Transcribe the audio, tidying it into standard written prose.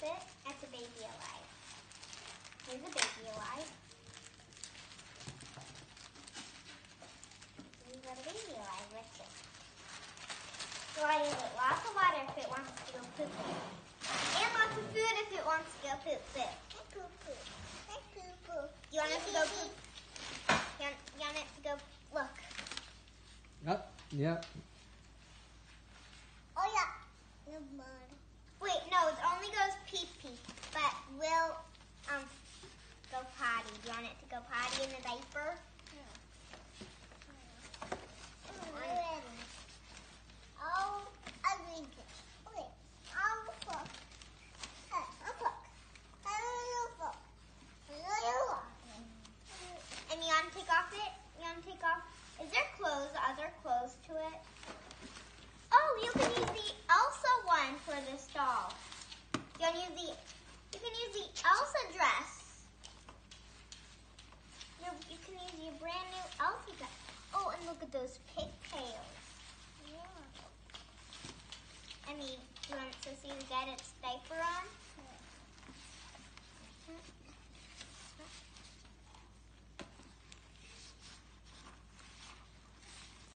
it. That's a baby alive. Here's a baby alive. We've got a baby alive. Let's just slide in it. Lots of water if it wants to go poop poop. And lots of food if it wants to go poop poop. Poop poop. Poop poop. You want it to go poop? You want it to go? Look. Yep. Yep. Oh yeah. Wait, no, it only goes pee pee, but we'll go potty. Do you want it to go potty in the diaper? Oh, I read it. Okay, I'll look. And you want to take off it? You want to take off? Is there clothes, other clothes to it? Oh, you can use the Elsa one for this doll. You can use the Elsa dress. You can use your brand new Elsa dress. Oh, and look at those pigtails. Yeah. I mean, do you want to see to get its diaper on?